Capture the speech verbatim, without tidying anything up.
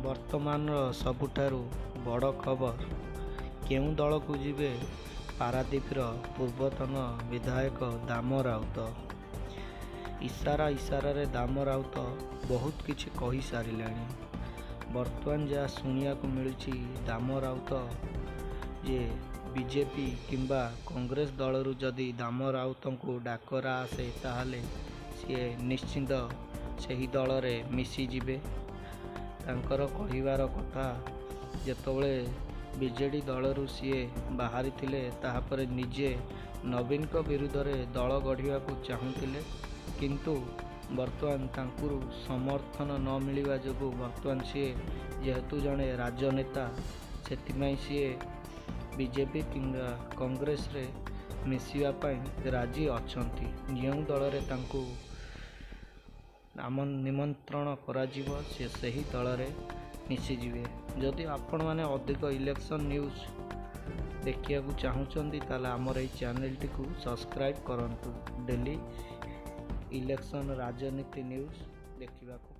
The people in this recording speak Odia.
ବର୍ତ୍ତମାନର ସବୁଠାରୁ ବଡ଼ ଖବର, କେଉଁ ଦଳକୁ ଯିବେ ପାରାଦୀପର ପୂର୍ବତନ ବିଧାୟକ ଦାମ ରାଉତ। ଇସାରା ଇସାରାରେ ଦାମ ରାଉତ ବହୁତ କିଛି କହିସାରିଲେଣି। ବର୍ତ୍ତମାନ ଯାହା ଶୁଣିବାକୁ ମିଳୁଛି, ଦାମ ରାଉତ ଯେ ବିଜେପି କିମ୍ବା କଂଗ୍ରେସ ଦଳରୁ ଯଦି ଦାମ ରାଉତଙ୍କୁ ଡାକରା ଆସେ, ତାହେଲେ ସିଏ ନିଶ୍ଚିନ୍ତ ସେହି ଦଳରେ ମିଶିଯିବେ। ତାଙ୍କର କହିବାର କଥା, ଯେତେବେଳେ ବିଜେଡ଼ି ଦଳରୁ ସିଏ ବାହାରିଥିଲେ, ତାହାପରେ ନିଜେ ନବୀନଙ୍କ ବିରୁଦ୍ଧରେ ଦଳ ଗଢ଼ିବାକୁ ଚାହୁଁଥିଲେ, କିନ୍ତୁ ବର୍ତ୍ତମାନ ତାଙ୍କୁ ସମର୍ଥନ ନ ମିଳିବା ଯୋଗୁଁ ବର୍ତ୍ତମାନ ସିଏ ଯେହେତୁ ଜଣେ ରାଜନେତା, ସେଥିପାଇଁ ସିଏ ବିଜେପି କିମ୍ବା କଂଗ୍ରେସରେ ମିଶିବା ପାଇଁ ରାଜି ଅଛନ୍ତି। ଯେଉଁ ଦଳରେ ତାଙ୍କୁ ନାମ ନିମନ୍ତ୍ରଣ କରାଯିବ, ସେ ସେହି ଦଳରେ ମିଶିଯିବେ। ଯଦି ଆପଣମାନେ ଅଧିକ ଇଲେକ୍ସନ୍ ନ୍ୟୁଜ୍ ଦେଖିବାକୁ ଚାହୁଁଛନ୍ତି, ତାହେଲେ ଆମର ଏହି ଚ୍ୟାନେଲଟିକୁ ସବସ୍କ୍ରାଇବ୍ କରନ୍ତୁ। ଡେଲି ଇଲେକ୍ସନ୍ ରାଜନୀତି ନ୍ୟୁଜ୍ ଦେଖିବାକୁ।